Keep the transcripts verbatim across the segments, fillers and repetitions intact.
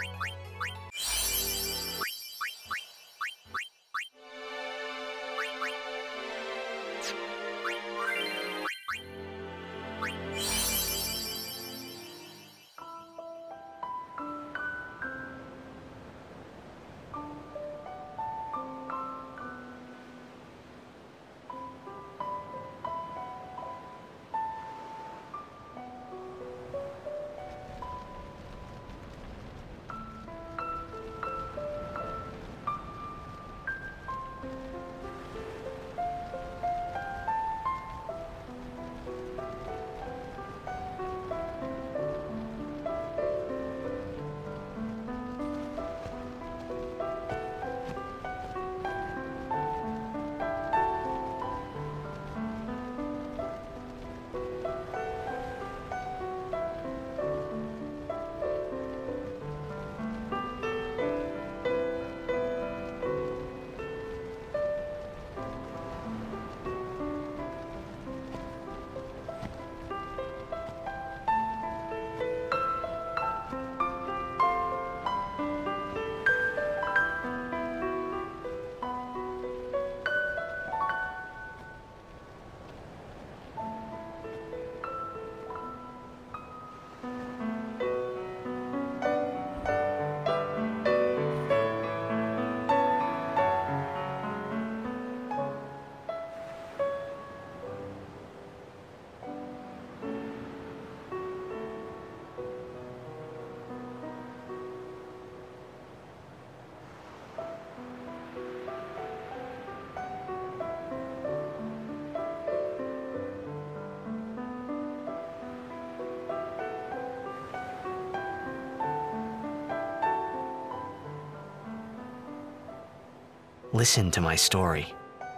Listen to my story.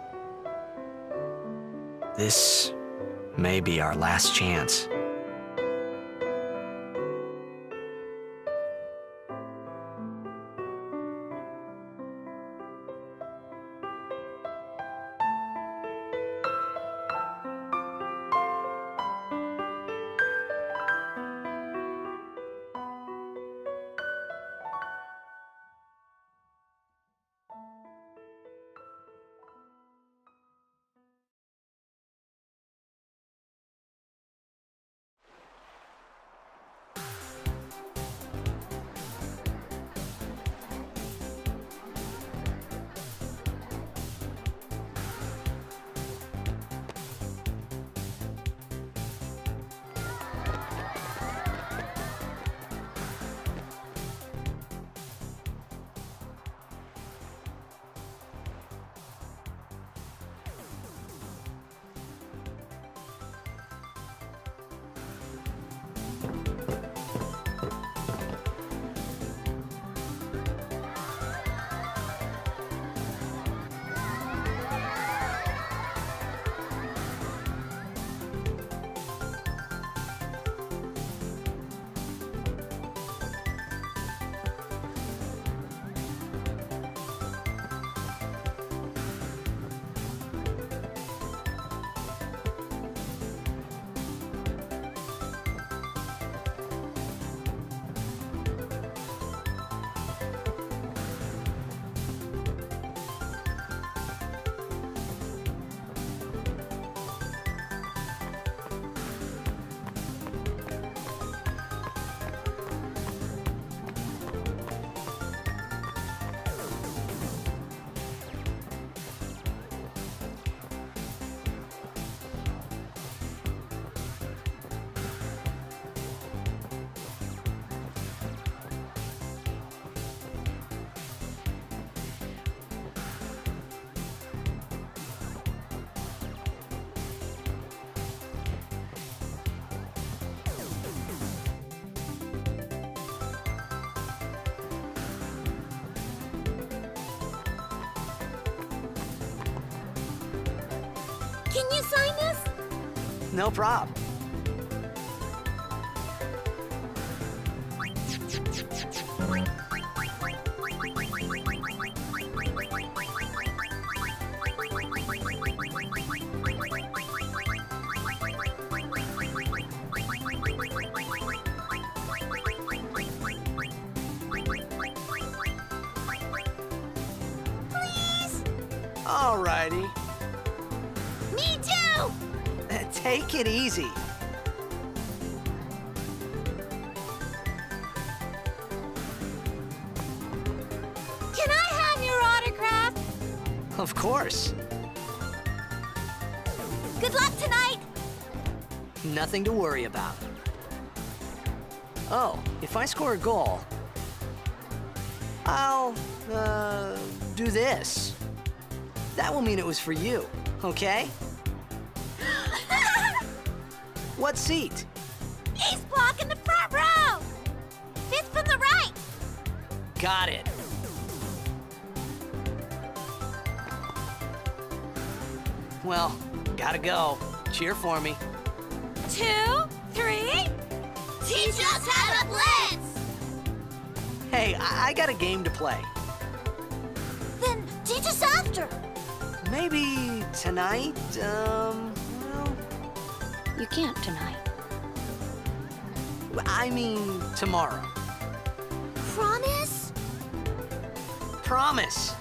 This may be our last chance. Can you sign this? No prob. Alrighty. Me too! Take it easy. Can I have your autograph? Of course. Good luck tonight! Nothing to worry about. Oh, if I score a goal, I'll, uh, do this. That will mean it was for you, okay? What seat? Ace block in the front row! Fifth from the right! Got it. Well, gotta go. Cheer for me. Two, three... Teach us how to blitz! Hey, I, I got a game to play. Then teach us after. Maybe tonight, um, well, You can't tonight. I mean tomorrow. Promise? Promise.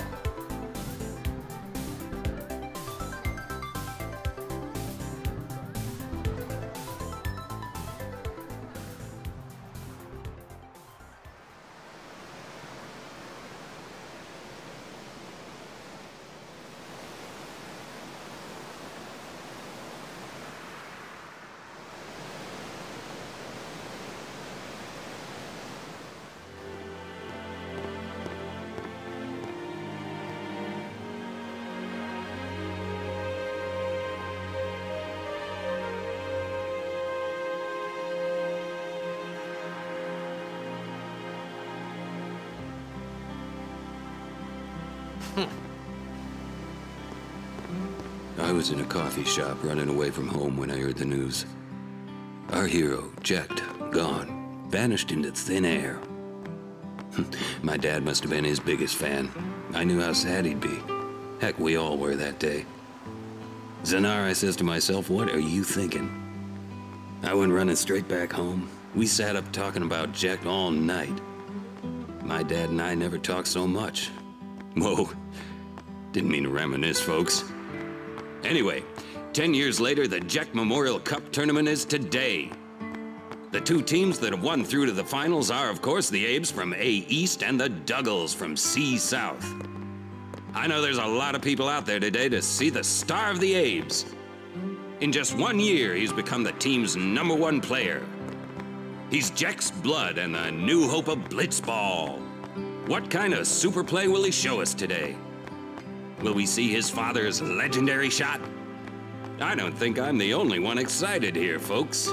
I was in a coffee shop running away from home when I heard the news. Our hero, Jecht, gone, vanished into thin air. My dad must have been his biggest fan. I knew how sad he'd be. Heck, we all were that day. Zanar, I says to myself, what are you thinking? I went running straight back home. We sat up talking about Jecht all night. My dad and I never talked so much. Whoa, didn't mean to reminisce, folks. Anyway, ten years later, the Jecht Memorial Cup tournament is today. The two teams that have won through to the finals are, of course, the Abes from A East and the Duggles from C South. I know there's a lot of people out there today to see the star of the Abes. In just one year, he's become the team's number one player. He's Jecht's blood and the new hope of Blitzball. What kind of super play will he show us today? Will we see his father's legendary shot? I don't think I'm the only one excited here, folks.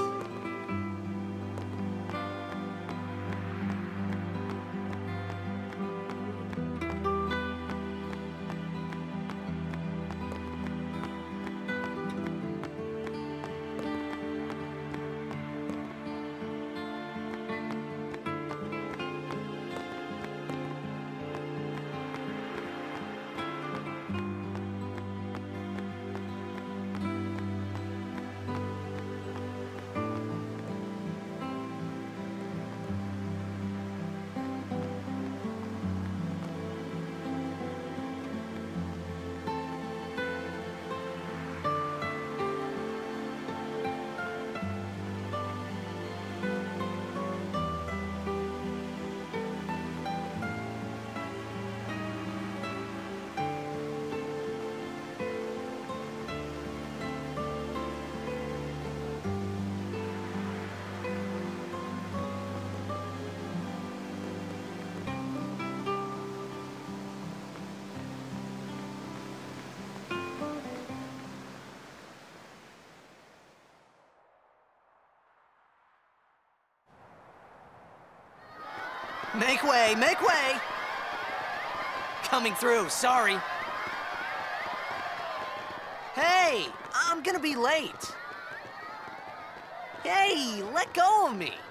Make way, make way! Coming through, sorry. Hey, I'm gonna be late. Hey, let go of me.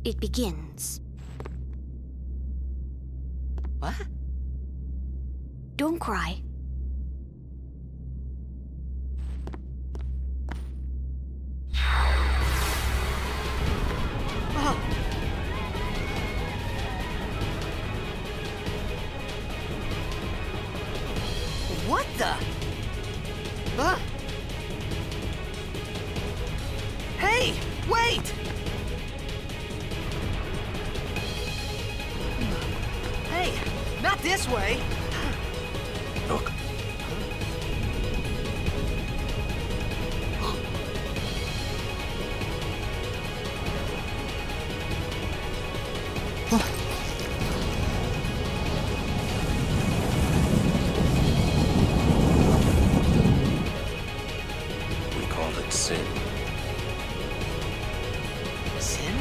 it begins. What? Don't cry. Oh. What the? Huh? Hey, wait! Hey, not this way. Look. We called it sin. Sin?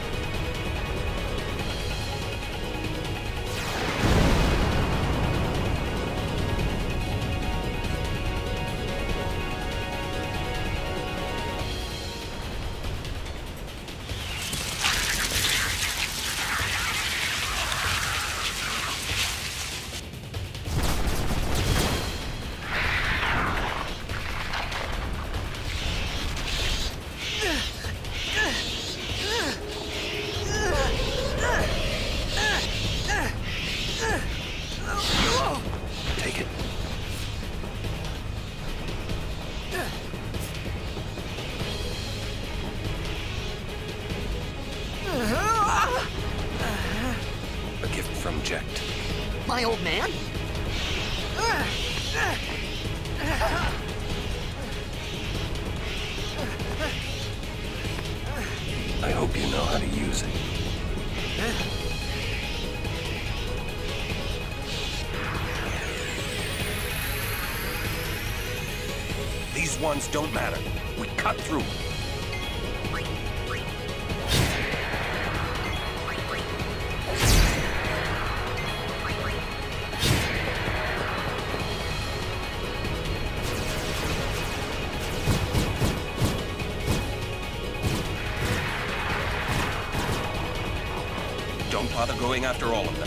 Take it. A gift from Jekt. My old man? I hope you know how to use it. These ones don't matter. We cut through. Don't bother going after all of them.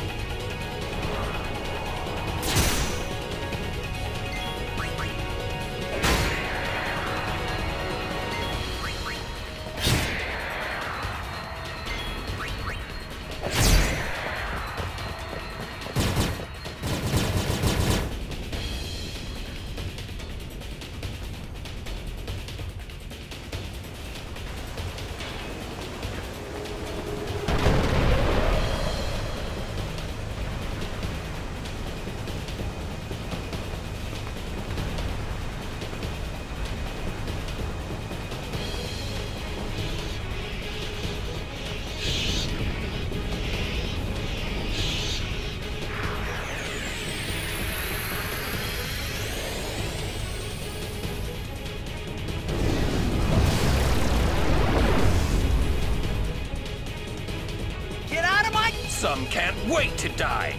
Some can't wait to die.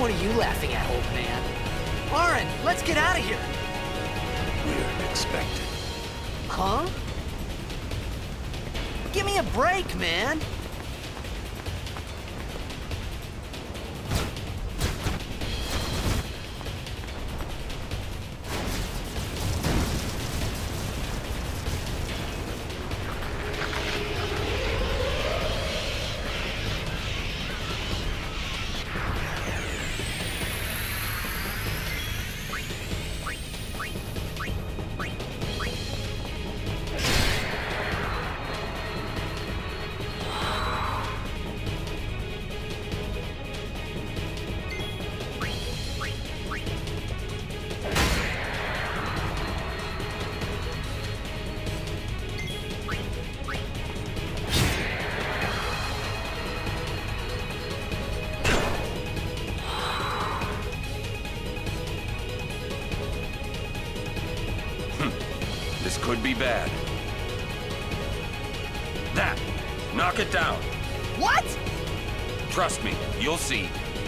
point are you laughing at, old man? Aaron, let's get out of here! We're expected. Huh? Give me a break, man! This could be bad. That! Knock it down! What? Trust me, you'll see.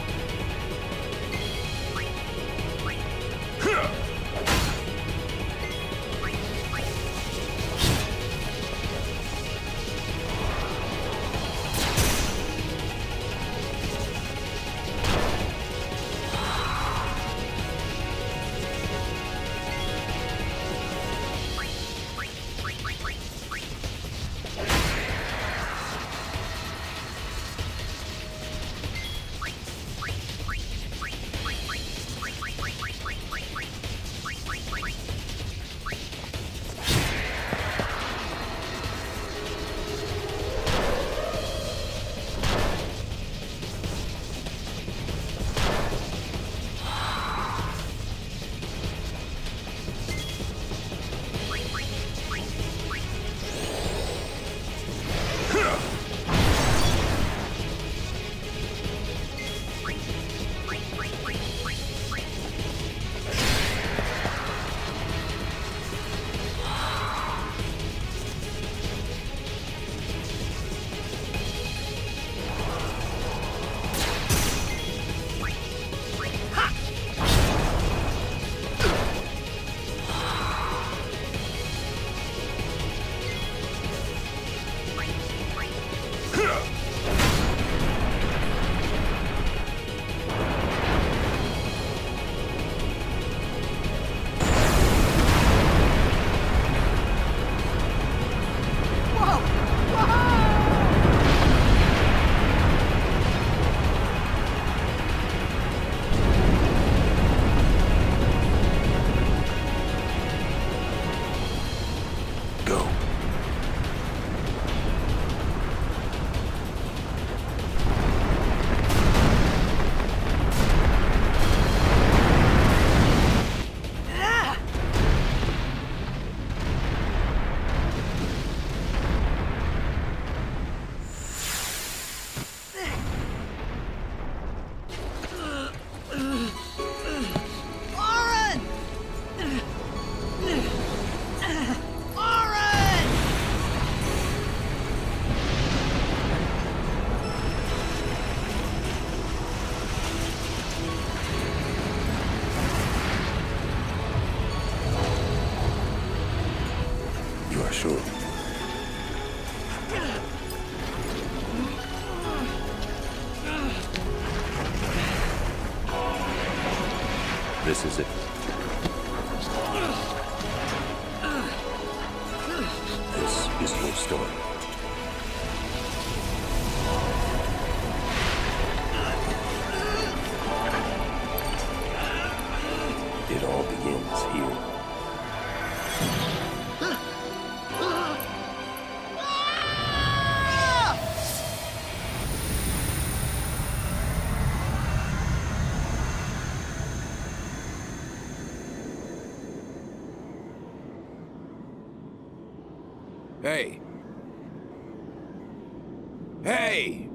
Sure. This is it. This is your story. It all begins here. Hey! Hey!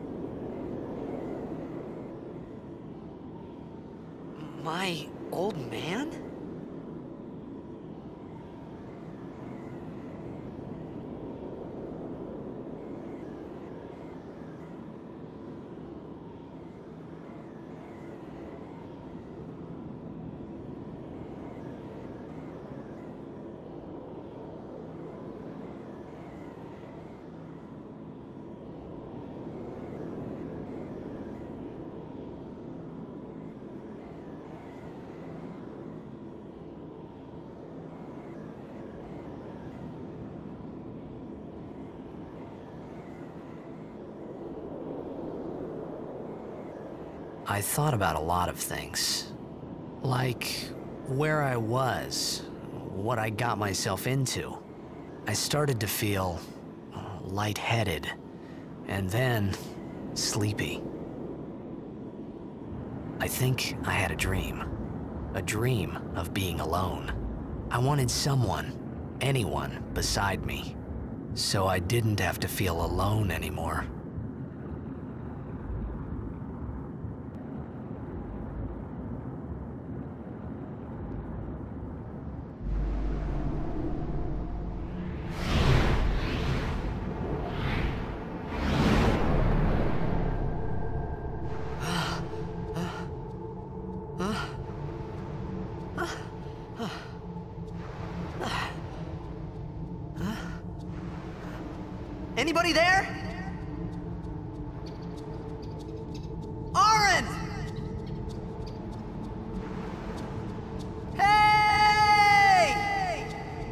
My old man? I thought about a lot of things. Like where I was, what I got myself into. I started to feel uh, lightheaded, and then sleepy. I think I had a dream. A dream of being alone. I wanted someone, anyone, beside me, so I didn't have to feel alone anymore. Anybody there? Aaron! Hey!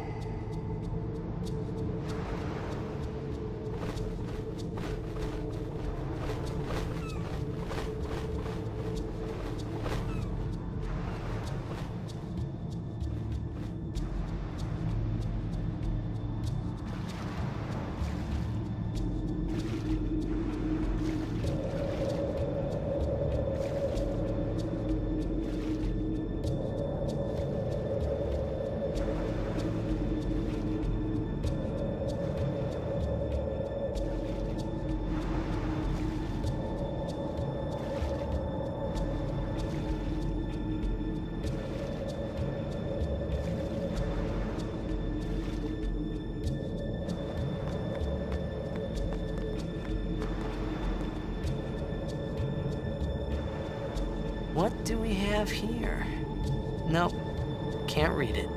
What do we have here? Nope, can't read it.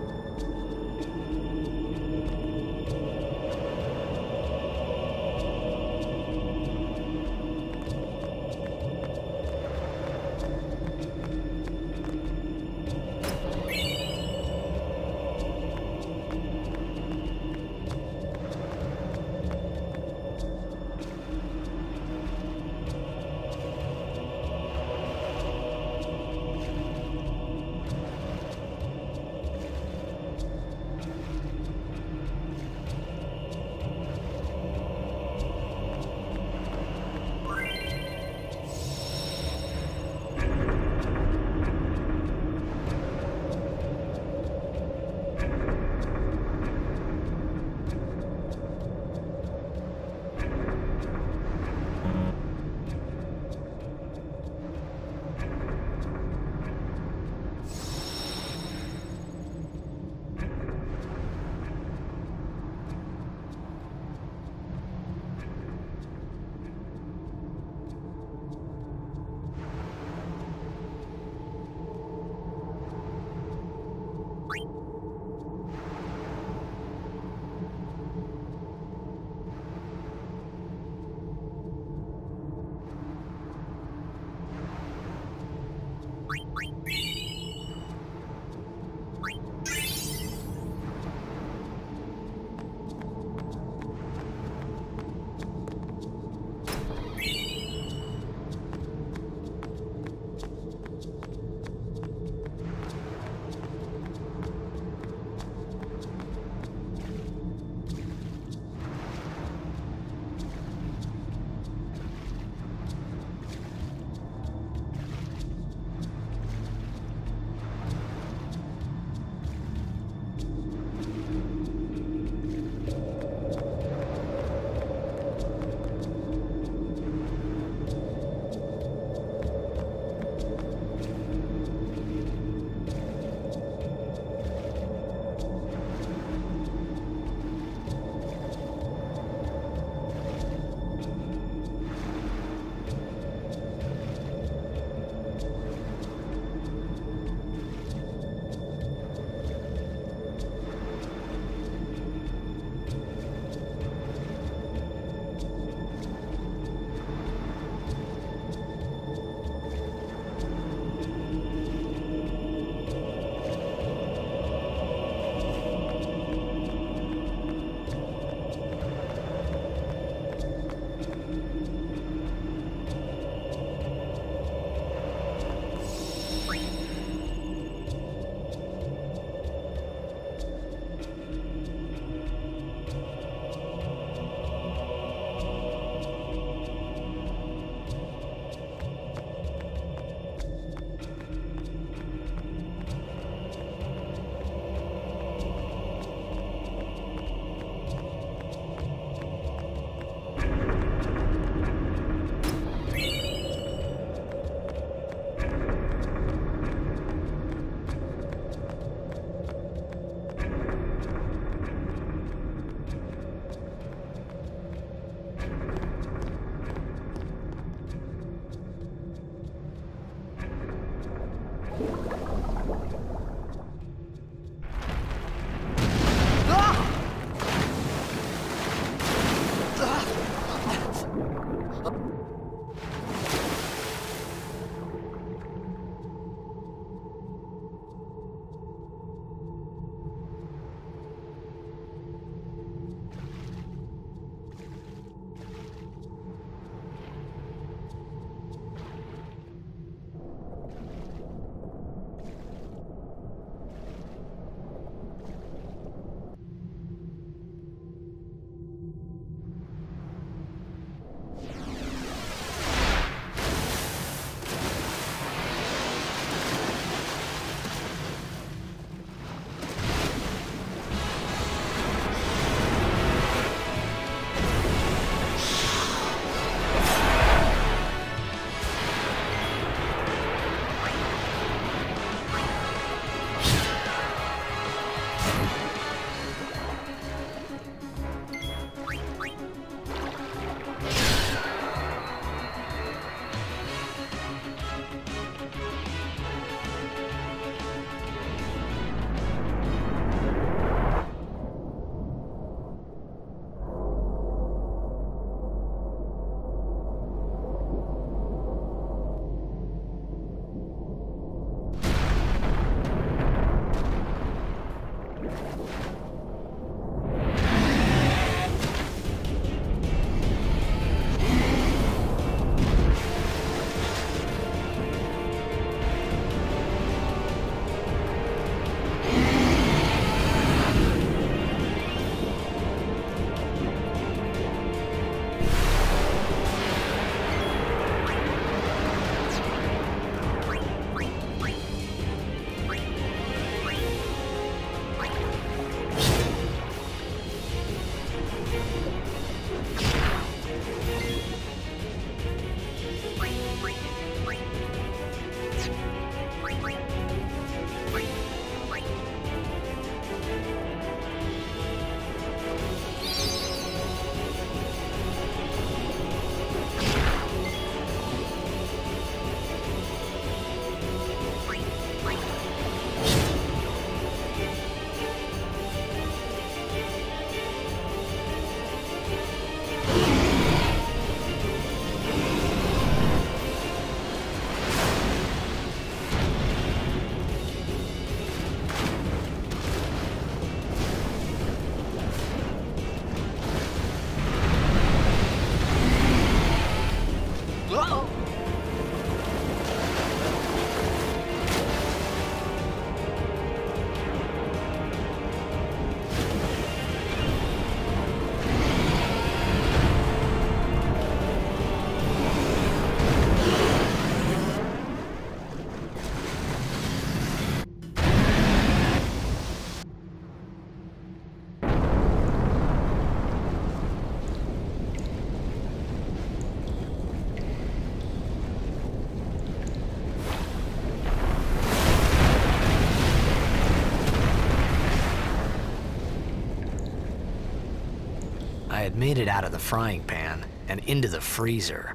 I had made it out of the frying pan and into the freezer.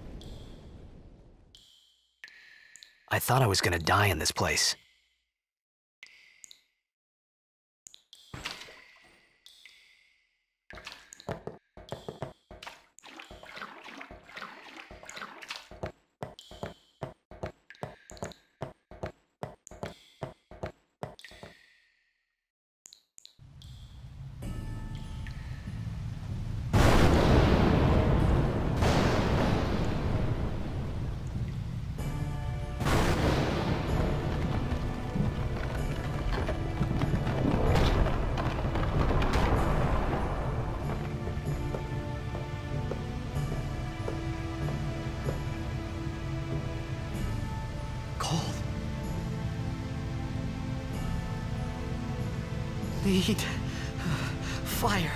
I thought I was gonna die in this place. Need fire.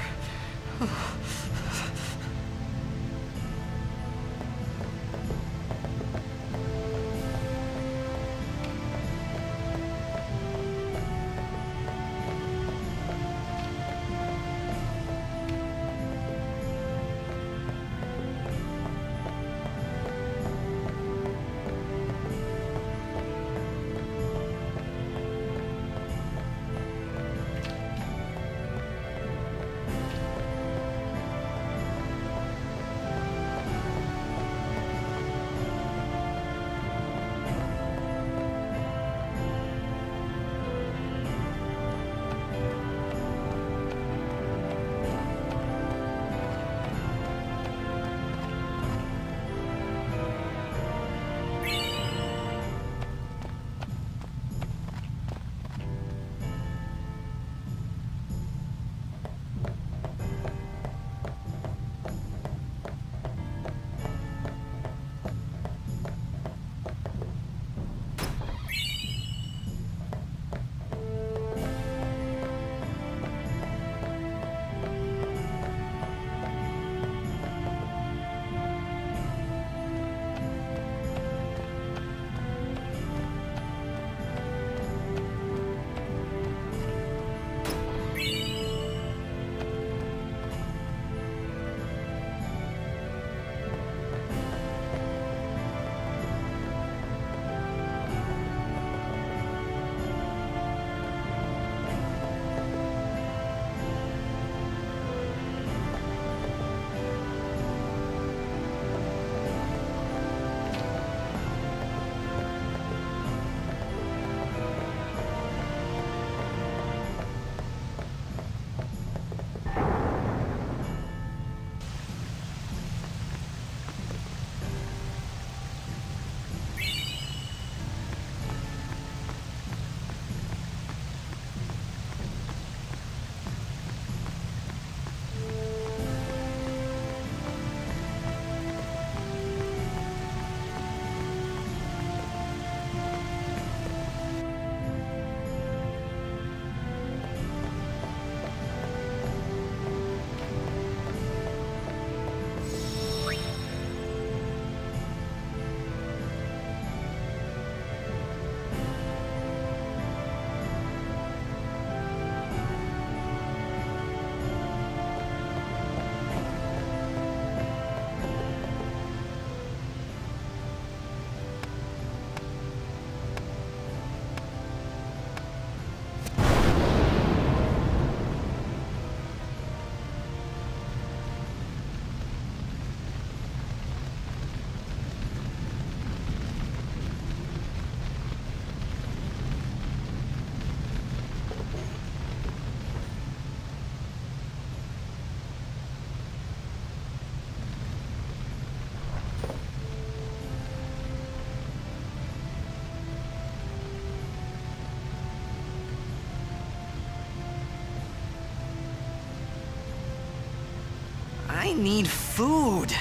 I need food.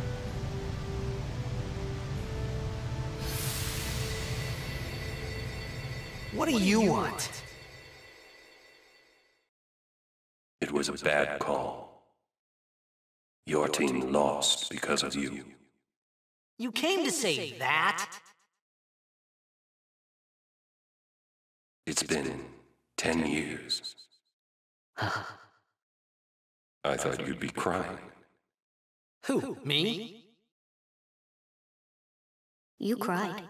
What do you want? It was a bad call. Your team lost because of you. You came to say that? It's been ten years. I thought you'd be crying. Who, me? You cried.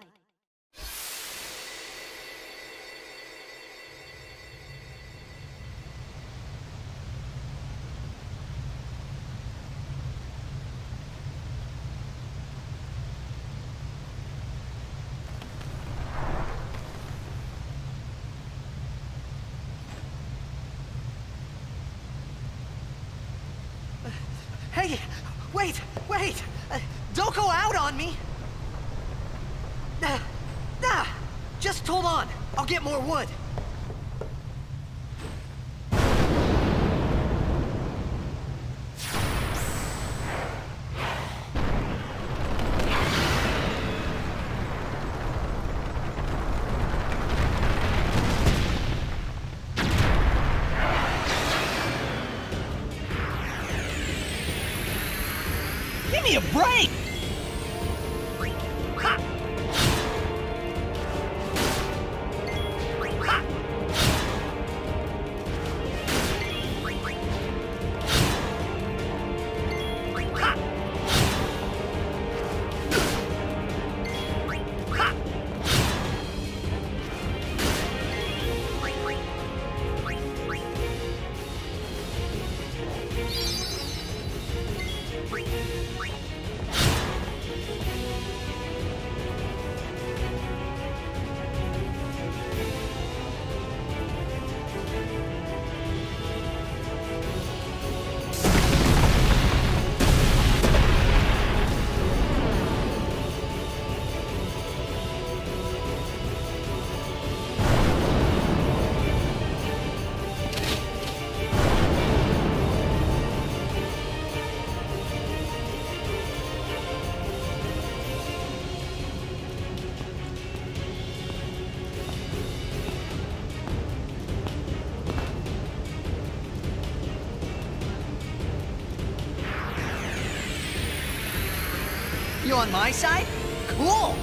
Hey, wait, wait! Uh, don't go out on me! Uh, nah, just hold on. I'll get more wood. Give me a break! Ha! Ha! Ha! Ha! You on my side? Cool!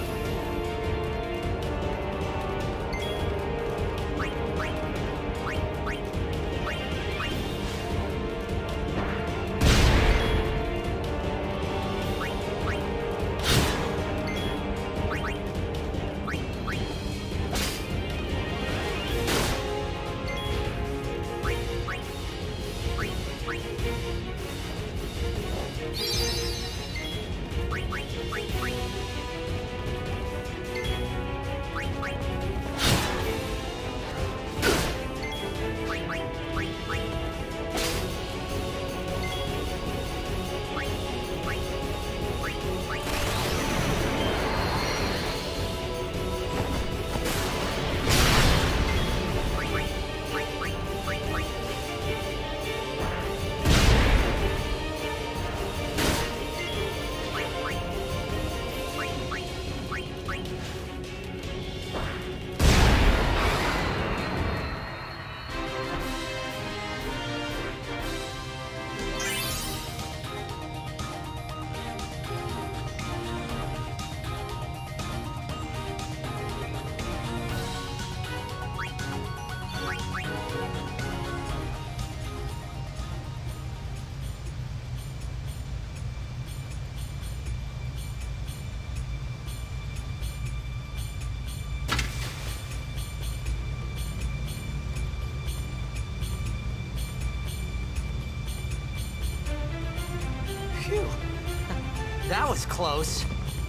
Phew. That was close.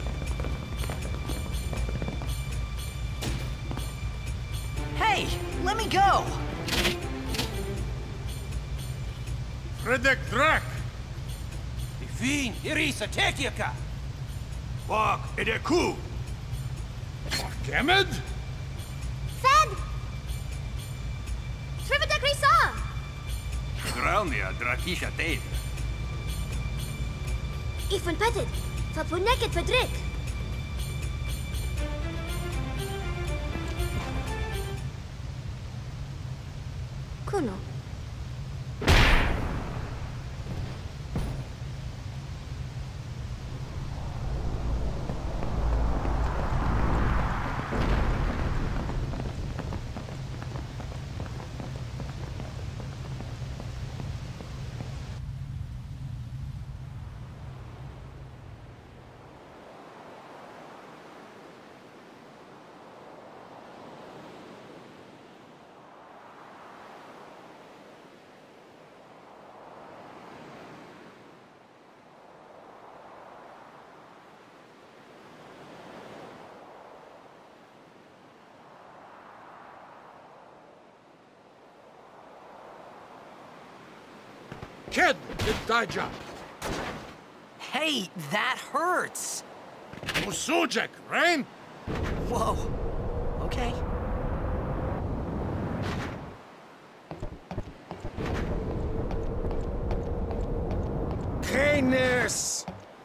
Hey, let me go! Fredek Drak! Fin, Irisa, Tekiaka! Bak, Edeku! Kemed? Fed! Srivadak Risa! Draunia, Drakisha Tate. Ifan patid. Fapuneket padrik. Kuno. Kid, did Daija. Hey, that hurts! Usujek, Rain? Whoa. Okay. Canis!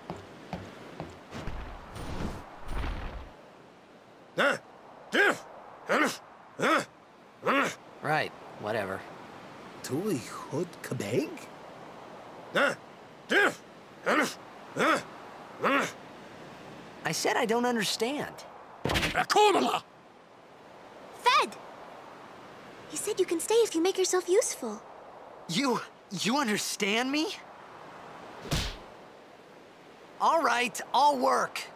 Right, whatever. Tui Hood Kabeg? I said I don't understand. Akumala! Fed! He said you can stay if you make yourself useful. You... you understand me? All right, I'll work.